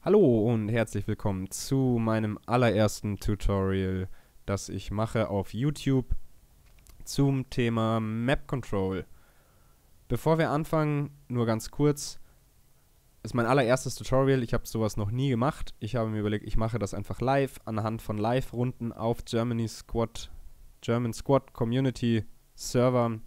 Hallo und herzlich willkommen zu meinem allerersten Tutorial, das ich mache auf YouTube zum Thema Map Control. Bevor wir anfangen, nur ganz kurz, ist mein allererstes Tutorial, ich habe sowas noch nie gemacht. Ich habe mir überlegt, ich mache das einfach live, anhand von Live-Runden auf German Squad Community Servern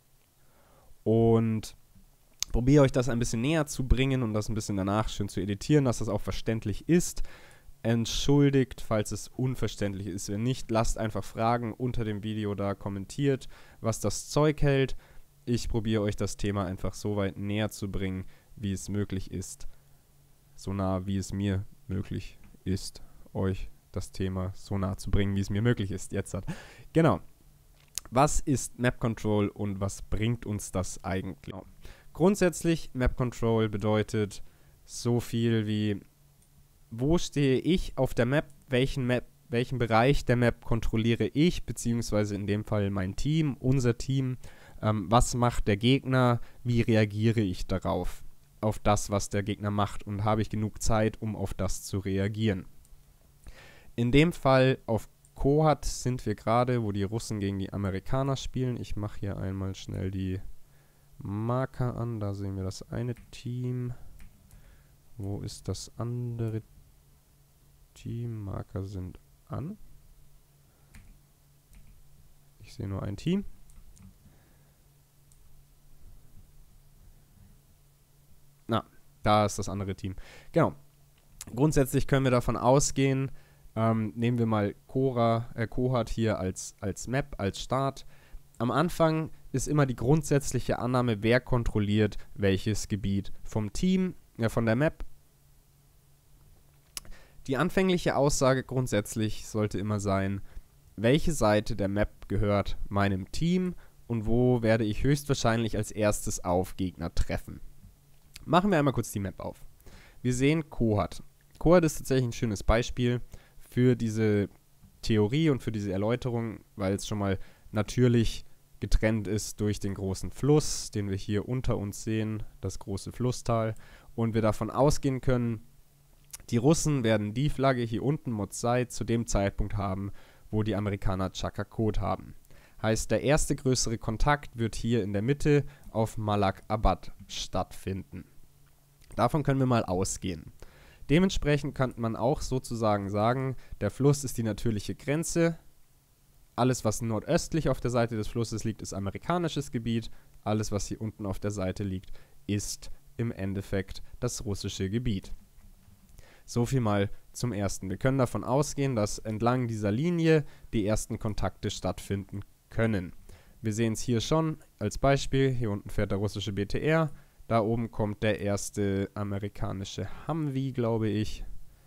und probiere euch das ein bisschen näher zu bringen und das ein bisschen danach schön zu editieren, dass das auch verständlich ist. Entschuldigt, falls es unverständlich ist. Wenn nicht, lasst einfach Fragen unter dem Video da, kommentiert, was das Zeug hält. Ich probiere euch das Thema einfach so weit näher zu bringen, wie es möglich ist. So nah, wie es mir möglich ist, euch das Thema so nah zu bringen, wie es mir möglich ist. Jetzt hat. Genau. Was ist Map Control und was bringt uns das eigentlich? Grundsätzlich, Map Control bedeutet so viel wie, wo stehe ich auf der Map, welchen Bereich der Map kontrolliere ich, beziehungsweise in dem Fall mein Team, unser Team, was macht der Gegner, wie reagiere ich darauf, auf das, was der Gegner macht und habe ich genug Zeit, um auf das zu reagieren. In dem Fall auf Kohat sind wir gerade, wo die Russen gegen die Amerikaner spielen. Ich mache hier einmal schnell die Marker an, da sehen wir das eine Team. Wo ist das andere Team? Marker sind an. Ich sehe nur ein Team. Na, da ist das andere Team. Genau. Grundsätzlich können wir davon ausgehen, nehmen wir mal Kohat hier als Map, als Start. Am Anfang ist immer die grundsätzliche Annahme, wer kontrolliert welches Gebiet vom Team, von der Map. Die anfängliche Aussage grundsätzlich sollte immer sein, welche Seite der Map gehört meinem Team und wo werde ich höchstwahrscheinlich als erstes auf Gegner treffen. Machen wir einmal kurz die Map auf. Wir sehen Kohat. Kohat ist tatsächlich ein schönes Beispiel für diese Theorie und für diese Erläuterung, weil es schon mal natürlich getrennt ist durch den großen Fluss, den wir hier unter uns sehen, das große Flusstal, und wir davon ausgehen können, die Russen werden die Flagge hier unten, Modzai, zu dem Zeitpunkt haben, wo die Amerikaner Chakakot haben. Heißt, der erste größere Kontakt wird hier in der Mitte auf Malak Abad stattfinden. Davon können wir mal ausgehen. Dementsprechend kann man auch sozusagen sagen, der Fluss ist die natürliche Grenze. Alles, was nordöstlich auf der Seite des Flusses liegt, ist amerikanisches Gebiet. Alles, was hier unten auf der Seite liegt, ist im Endeffekt das russische Gebiet. So viel mal zum Ersten. Wir können davon ausgehen, dass entlang dieser Linie die ersten Kontakte stattfinden können. Wir sehen es hier schon als Beispiel. Hier unten fährt der russische BTR. Da oben kommt der erste amerikanische Humvee, glaube ich.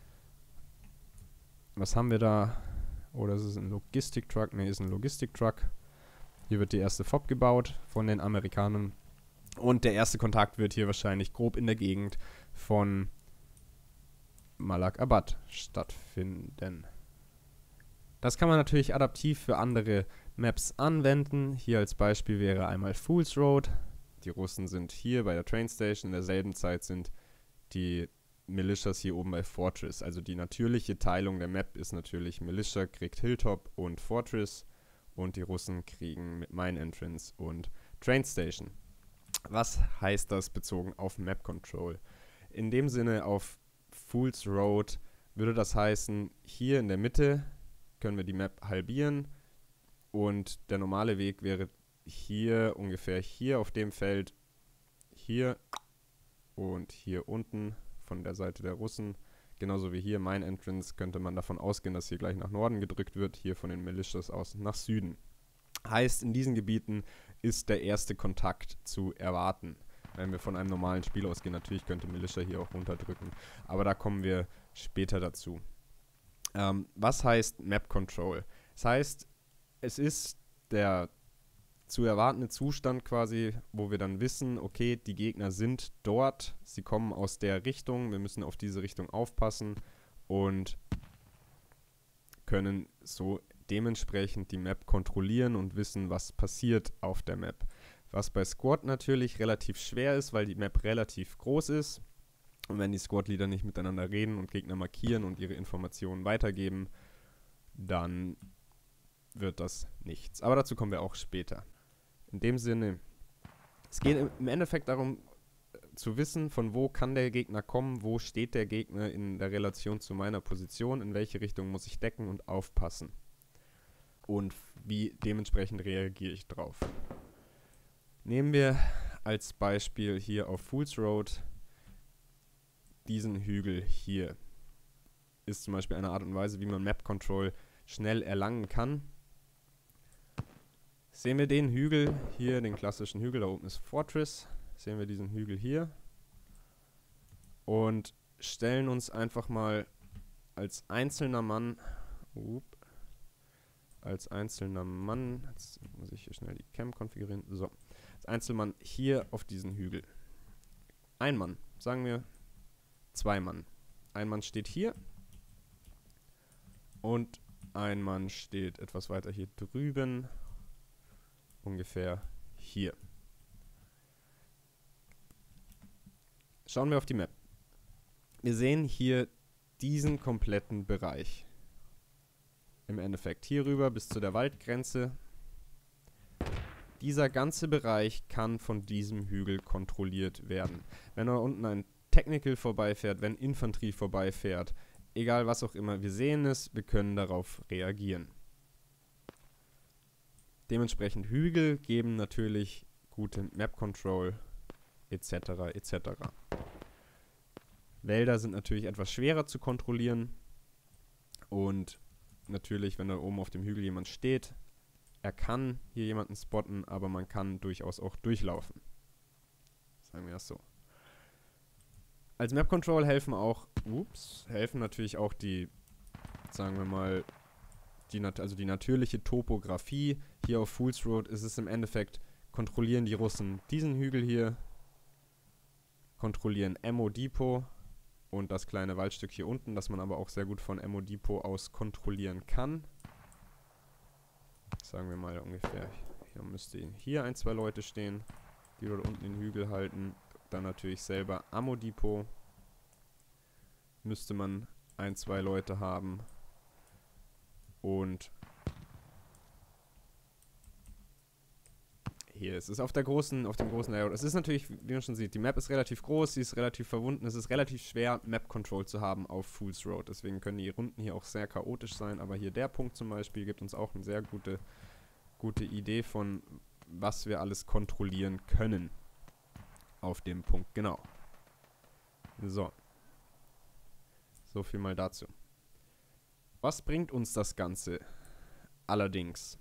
Was haben wir da? Oh, das ist ein Logistiktruck. Ne, ist ein Logistiktruck. Hier wird die erste FOB gebaut von den Amerikanern. Und der erste Kontakt wird hier wahrscheinlich grob in der Gegend von Malak Abad stattfinden. Das kann man natürlich adaptiv für andere Maps anwenden. Hier als Beispiel wäre einmal Fool's Road. Die Russen sind hier bei der Train Station. In derselben Zeit sind die Militias hier oben bei Fortress. Also die natürliche Teilung der Map ist natürlich Militia kriegt Hilltop und Fortress und die Russen kriegen mit Mine Entrance und Train Station. Was heißt das bezogen auf Map Control? In dem Sinne auf Fool's Road würde das heißen, hier in der Mitte können wir die Map halbieren und der normale Weg wäre hier ungefähr hier auf dem Feld, hier und hier unten von der Seite der Russen. Genauso wie hier Mine Entrance könnte man davon ausgehen, dass hier gleich nach Norden gedrückt wird, hier von den Militias aus nach Süden. Heißt, in diesen Gebieten ist der erste Kontakt zu erwarten. Wenn wir von einem normalen Spiel ausgehen, natürlich könnte Militia hier auch runterdrücken, aber da kommen wir später dazu. Was heißt Map Control? Das heißt, es ist der zu erwartende Zustand quasi, wo wir dann wissen, okay, die Gegner sind dort, sie kommen aus der Richtung, wir müssen auf diese Richtung aufpassen und können so dementsprechend die Map kontrollieren und wissen, was passiert auf der Map. Was bei Squad natürlich relativ schwer ist, weil die Map relativ groß ist Und wenn die Squad-Leader nicht miteinander reden und Gegner markieren und ihre Informationen weitergeben, dann wird das nichts. Aber dazu kommen wir auch später. In dem Sinne, es geht im Endeffekt darum, zu wissen, von wo kann der Gegner kommen, wo steht der Gegner in der Relation zu meiner Position, in welche Richtung muss ich decken und aufpassen. Und wie dementsprechend reagiere ich drauf. Nehmen wir als Beispiel hier auf Fool's Road diesen Hügel hier. Ist zum Beispiel eine Art und Weise, wie man Map Control schnell erlangen kann. Sehen wir den Hügel hier, den klassischen Hügel, da oben ist Fortress. Sehen wir diesen Hügel hier und stellen uns einfach mal als einzelner Mann, jetzt muss ich hier schnell die Cam konfigurieren, so, als Einzelmann hier auf diesen Hügel. Ein Mann, sagen wir 2 Mann. Ein Mann steht hier und ein Mann steht etwas weiter hier drüben, ungefähr hier. Schauen wir auf die Map. Wir sehen hier diesen kompletten Bereich. Im Endeffekt hier rüber bis zu der Waldgrenze. Dieser ganze Bereich kann von diesem Hügel kontrolliert werden. Wenn da unten ein Technical vorbeifährt, wenn Infanterie vorbeifährt, egal was auch immer, wir sehen es, wir können darauf reagieren. Dementsprechend Hügel geben natürlich gute Map Control etc. etc. Wälder sind natürlich etwas schwerer zu kontrollieren und natürlich, wenn da oben auf dem Hügel jemand steht, er kann hier jemanden spotten, aber man kann durchaus auch durchlaufen. Sagen wir das so. Als Map Control helfen natürlich auch die, sagen wir mal, die natürliche Topografie. Hier auf Fool's Road ist es im Endeffekt, kontrollieren die Russen diesen Hügel hier, kontrollieren Ammo Depot und das kleine Waldstück hier unten, das man aber auch sehr gut von Ammo Depot aus kontrollieren kann. Sagen wir mal ungefähr, hier müsste hier 1, 2 Leute stehen, die dort unten den Hügel halten. Dann natürlich selber Ammo Depot. Müsste man 1, 2 Leute haben. Und hier ist es auf dem großen Layout. Es ist natürlich, wie man schon sieht, die Map ist relativ groß, sie ist relativ verwunden. Es ist relativ schwer, Map Control zu haben auf Fool's Road. Deswegen können die Runden hier auch sehr chaotisch sein. Aber hier der Punkt zum Beispiel gibt uns auch eine sehr gute Idee von, was wir alles kontrollieren können. Auf dem Punkt, genau. So. So viel mal dazu. Was bringt uns das Ganze allerdings?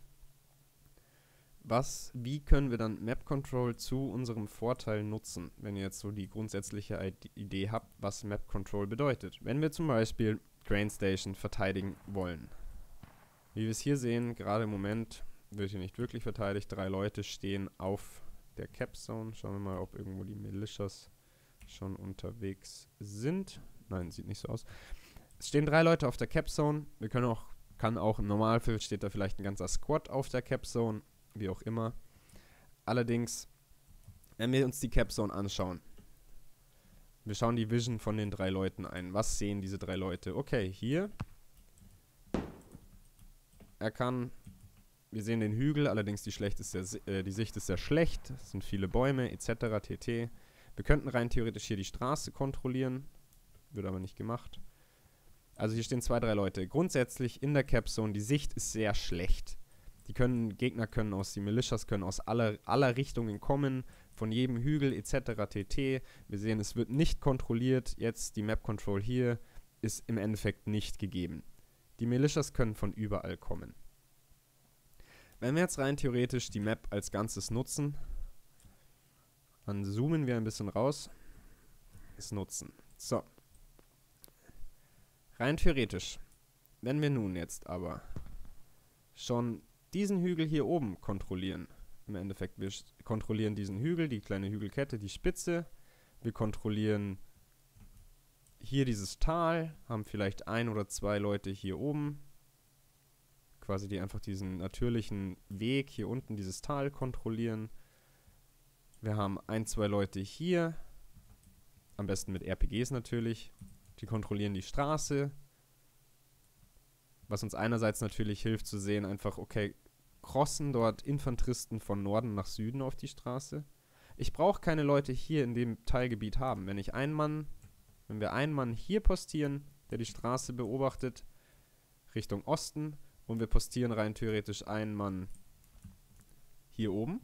Wie können wir dann Map Control zu unserem Vorteil nutzen, wenn ihr jetzt so die grundsätzliche Idee habt, was Map Control bedeutet? Wenn wir zum Beispiel Grain Station verteidigen wollen. Wie wir es hier sehen, gerade im Moment wird hier nicht wirklich verteidigt. 3 Leute stehen auf der Cap Zone. Schauen wir mal, ob irgendwo die Militias schon unterwegs sind. Nein, sieht nicht so aus. Es stehen 3 Leute auf der Cap Zone. Kann auch im Normalfall steht da vielleicht ein ganzer Squad auf der Cap Zone. Wie auch immer. Allerdings, wenn wir uns die Cap Zone anschauen, wir schauen die Vision von den 3 Leuten ein. Was sehen diese 3 Leute? Okay, hier. Wir sehen den Hügel, allerdings die Sicht ist sehr schlecht. Es sind viele Bäume etc. tt. Wir könnten rein theoretisch hier die Straße kontrollieren. Wird aber nicht gemacht. Also hier stehen 2, 3 Leute. Grundsätzlich in der Cap Zone, die Sicht ist sehr schlecht. Die Gegner können die Militias können aus aller Richtungen kommen, von jedem Hügel etc. tt. Wir sehen, es wird nicht kontrolliert. Jetzt die Map Control hier ist im Endeffekt nicht gegeben. Die Militias können von überall kommen. Wenn wir jetzt rein theoretisch die Map als Ganzes nutzen, dann zoomen wir ein bisschen raus. Es nutzen. So. Rein theoretisch, wenn wir nun jetzt aber schon diesen Hügel hier oben kontrollieren. Im Endeffekt, wir kontrollieren diesen Hügel, die kleine Hügelkette, die Spitze. Wir kontrollieren hier dieses Tal, haben vielleicht 1 oder 2 Leute hier oben. Quasi die einfach diesen natürlichen Weg hier unten, dieses Tal kontrollieren. Wir haben 1, 2 Leute hier. am besten mit RPGs natürlich. Die kontrollieren die Straße, was uns einerseits natürlich hilft zu sehen, einfach, okay, crossen dort Infanteristen von Norden nach Süden auf die Straße. Ich brauche keine Leute hier in dem Teilgebiet haben. Wenn wir einen Mann hier postieren, der die Straße beobachtet, Richtung Osten, und wir postieren rein theoretisch einen Mann hier oben,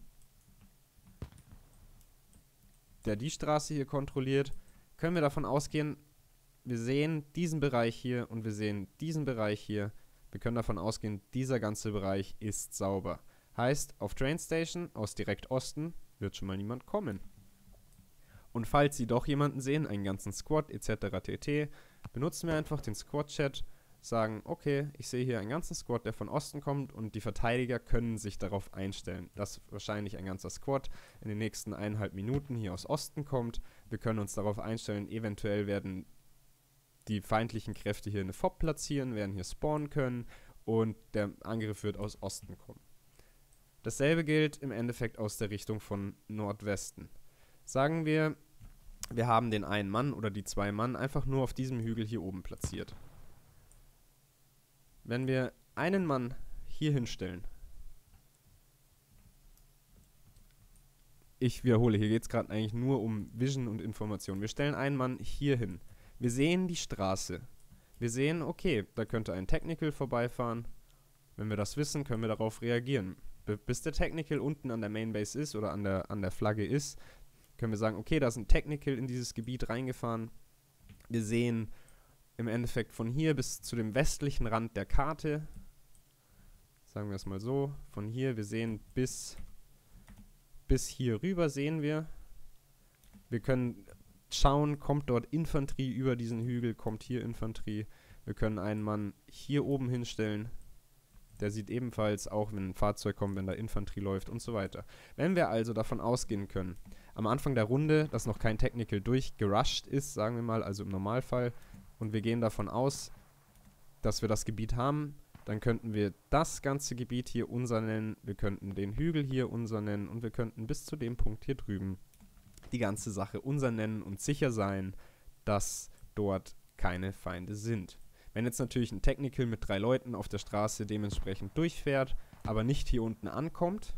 der die Straße hier kontrolliert, können wir davon ausgehen, wir sehen diesen Bereich hier und wir sehen diesen Bereich hier. Wir können davon ausgehen, dieser ganze Bereich ist sauber. Heißt, auf Train Station aus direkt Osten wird schon mal niemand kommen. Und falls Sie doch jemanden sehen, einen ganzen Squad etc. tt., benutzen wir einfach den Squad-Chat, sagen, okay, ich sehe hier einen ganzen Squad, der von Osten kommt, und die Verteidiger können sich darauf einstellen, dass wahrscheinlich ein ganzer Squad in den nächsten 1,5 Minuten hier aus Osten kommt. Wir können uns darauf einstellen, eventuell werden die feindlichen Kräfte hier eine FOB platzieren, werden hier spawnen können und der Angriff wird aus Osten kommen. Dasselbe gilt im Endeffekt aus der Richtung von Nordwesten. Sagen wir, wir haben den einen Mann oder die 2 Mann einfach nur auf diesem Hügel hier oben platziert. Wenn wir einen Mann hier hinstellen, ich wiederhole, hier geht es gerade eigentlich nur um Vision und Information. Wir stellen einen Mann hier hin. Wir sehen die Straße. Wir sehen, okay, da könnte ein Technical vorbeifahren. Wenn wir das wissen, können wir darauf reagieren. Bis der Technical unten an der Mainbase ist oder an der Flagge ist, können wir sagen, okay, da ist ein Technical in dieses Gebiet reingefahren. Wir sehen im Endeffekt von hier bis zu dem westlichen Rand der Karte, sagen wir es mal so, von hier, wir sehen bis hier rüber sehen wir. Wir können schauen, kommt dort Infanterie über diesen Hügel, kommt hier Infanterie. Wir können einen Mann hier oben hinstellen. Der sieht ebenfalls auch, wenn ein Fahrzeug kommt, wenn da Infanterie läuft und so weiter. Wenn wir also davon ausgehen können, am Anfang der Runde, dass noch kein Technical durchgerusht ist, sagen wir mal, also im Normalfall, und wir gehen davon aus, dass wir das Gebiet haben, dann könnten wir das ganze Gebiet hier unser nennen, wir könnten den Hügel hier unser nennen und wir könnten bis zu dem Punkt hier drüben die ganze Sache unser nennen und sicher sein, dass dort keine Feinde sind. Wenn jetzt natürlich ein Technical mit 3 Leuten auf der Straße dementsprechend durchfährt, aber nicht hier unten ankommt,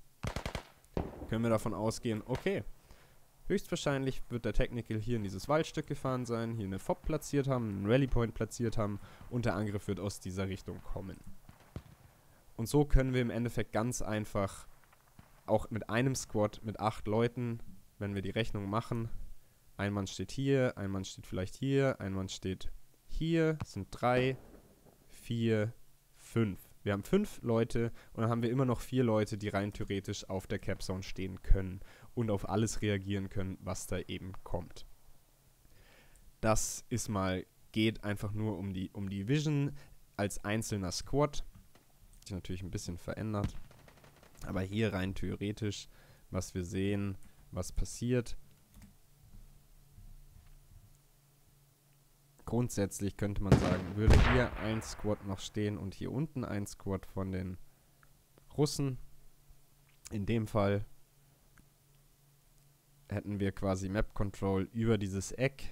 können wir davon ausgehen, okay, höchstwahrscheinlich wird der Technical hier in dieses Waldstück gefahren sein, hier eine FOB platziert haben, einen Rallypoint platziert haben und der Angriff wird aus dieser Richtung kommen. Und so können wir im Endeffekt ganz einfach auch mit einem Squad mit 8 Leuten, wenn wir die Rechnung machen, ein Mann steht hier, ein Mann steht vielleicht hier, ein Mann steht hier, sind 3, 4, 5. Wir haben 5 Leute und dann haben wir immer noch 4 Leute, die rein theoretisch auf der Capzone stehen können und auf alles reagieren können, was da eben kommt. Das ist mal, geht einfach nur um die Vision als einzelner Squad. Ist natürlich ein bisschen verändert. Aber hier rein theoretisch, was wir sehen, was passiert. Grundsätzlich könnte man sagen, würde hier ein Squad noch stehen und hier unten ein Squad von den Russen. In dem Fall hätten wir quasi Map Control über dieses Eck.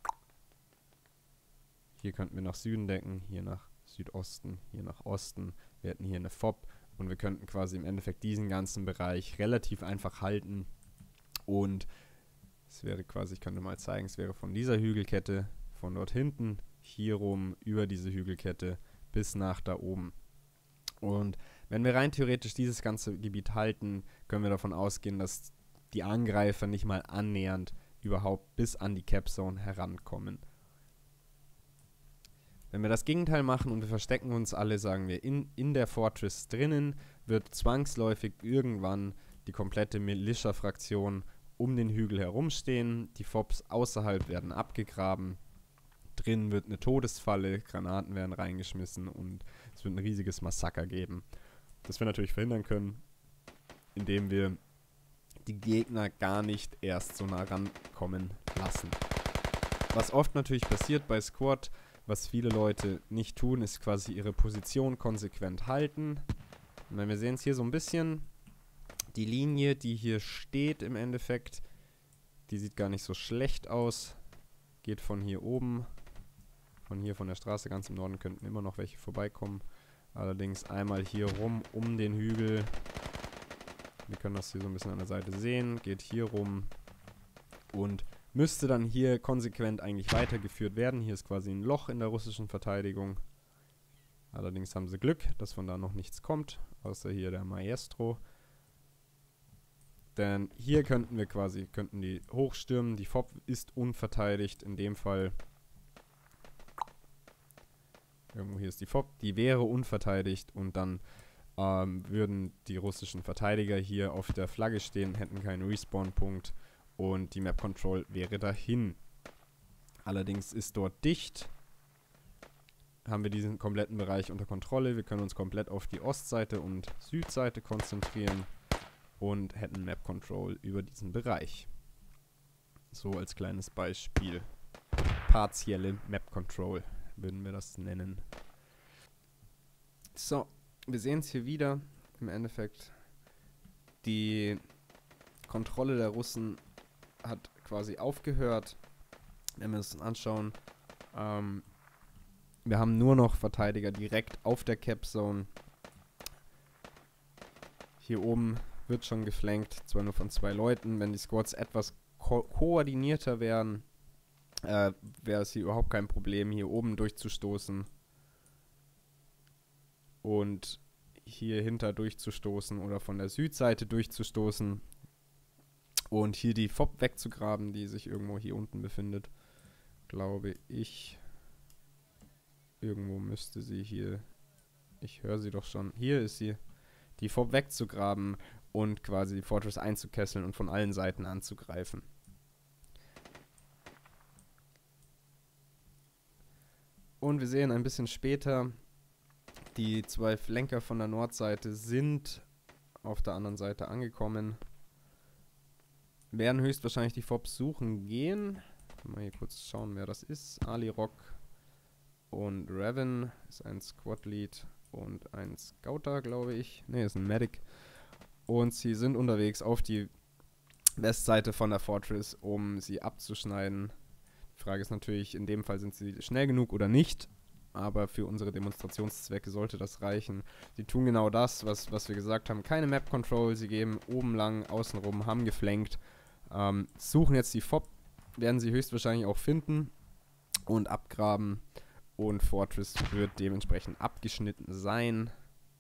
Hier könnten wir nach Süden decken, hier nach Südosten, hier nach Osten. Wir hätten hier eine FOB und wir könnten quasi im Endeffekt diesen ganzen Bereich relativ einfach halten. Und es wäre quasi, ich könnte mal zeigen, es wäre von dieser Hügelkette, von dort hinten, hier rum, über diese Hügelkette bis nach da oben. Und wenn wir rein theoretisch dieses ganze Gebiet halten, können wir davon ausgehen, dass die Angreifer nicht mal annähernd überhaupt bis an die Capzone herankommen. Wenn wir das Gegenteil machen und wir verstecken uns alle, sagen wir, in der Fortress drinnen, wird zwangsläufig irgendwann die komplette Militia-Fraktion um den Hügel herumstehen. Die FOBs außerhalb werden abgegraben. Drin wird eine Todesfalle, Granaten werden reingeschmissen und es wird ein riesiges Massaker geben. Das wir natürlich verhindern können, indem wir die Gegner gar nicht erst so nah rankommen lassen. Was oft natürlich passiert bei Squad, was viele Leute nicht tun, ist quasi ihre Position konsequent halten. Und wenn wir sehen es hier so ein bisschen, die Linie, die hier steht im Endeffekt, Die sieht gar nicht so schlecht aus. Geht von hier oben. Von hier von der Straße ganz im Norden könnten immer noch welche vorbeikommen. Allerdings einmal hier rum um den Hügel. Wir können das hier so ein bisschen an der Seite sehen. Geht hier rum. Und müsste dann hier konsequent eigentlich weitergeführt werden. Hier ist quasi ein Loch in der russischen Verteidigung. Allerdings haben sie Glück, dass von da noch nichts kommt. Außer hier der Maestro. Denn hier könnten die hochstürmen. Die FOB ist unverteidigt. In dem Fall. Irgendwo hier ist die FOB. Die wäre unverteidigt. Und dann würden die russischen Verteidiger hier auf der Flagge stehen, hätten keinen Respawn-Punkt. Und die Map Control wäre dahin. Allerdings ist dort dicht. Haben wir diesen kompletten Bereich unter Kontrolle. Wir können uns komplett auf die Ostseite und Südseite konzentrieren. Und hätten Map Control über diesen Bereich. So als kleines Beispiel. Partielle Map Control würden wir das nennen. So, wir sehen es hier wieder. Im Endeffekt, die Kontrolle der Russen hat quasi aufgehört. Wenn wir uns anschauen, wir haben nur noch Verteidiger direkt auf der Cap Zone. Hier oben wird schon geflankt, zwar nur von 2 Leuten. Wenn die Squads etwas koordinierter wären, wäre es hier überhaupt kein Problem, hier oben durchzustoßen und hier hinter durchzustoßen oder von der Südseite durchzustoßen und hier die FOB wegzugraben, die sich irgendwo hier unten befindet, glaube ich. Irgendwo müsste sie hier, ich höre sie doch schon, hier ist sie, die FOB wegzugraben und quasi die Fortress einzukesseln und von allen Seiten anzugreifen. Und wir sehen ein bisschen später, die 2 Flanker von der Nordseite sind auf der anderen Seite angekommen. Werden höchstwahrscheinlich die FOBs suchen gehen. Mal hier kurz schauen, wer das ist. Ali Rock und Raven ist ein Squad-Lead und ein Scouter, glaube ich. Ne, ist ein Medic. Und sie sind unterwegs auf die Westseite von der Fortress, um sie abzuschneiden. Die Frage ist natürlich, in dem Fall sind sie schnell genug oder nicht. Aber für unsere Demonstrationszwecke sollte das reichen. Sie tun genau das, was wir gesagt haben. Keine Map Control, sie gehen oben lang, außen rum, haben geflankt. Suchen jetzt die FOB, werden sie höchstwahrscheinlich auch finden und abgraben. Und Fortress wird dementsprechend abgeschnitten sein.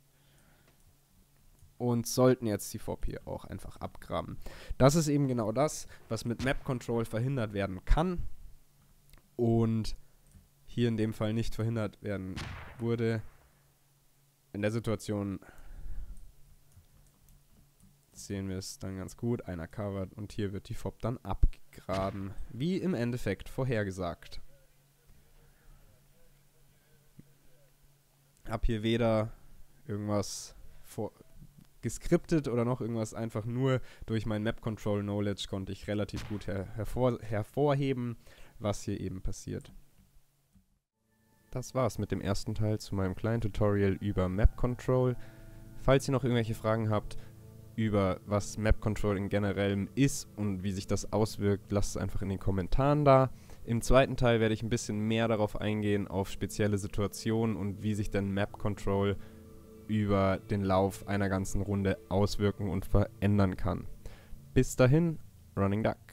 Und sollten jetzt die FOB hier auch einfach abgraben. Das ist eben genau das, was mit Map Control verhindert werden kann. Und hier in dem Fall nicht verhindert werden wurde. In der Situation sehen wir es dann ganz gut. Einer covered und hier wird die FOB dann abgegraben. Wie im Endeffekt vorhergesagt. Hab hier weder irgendwas geskriptet oder noch irgendwas, einfach nur durch mein Map Control Knowledge konnte ich relativ gut hervorheben, was hier eben passiert. Das war's mit dem ersten Teil zu meinem kleinen Tutorial über Map Control. Falls ihr noch irgendwelche Fragen habt über was Map Control in generell ist und wie sich das auswirkt, lasst es einfach in den Kommentaren da. Im zweiten Teil werde ich ein bisschen mehr darauf eingehen, auf spezielle Situationen und wie sich denn Map Control über den Lauf einer ganzen Runde auswirken und verändern kann. Bis dahin, Running Duck.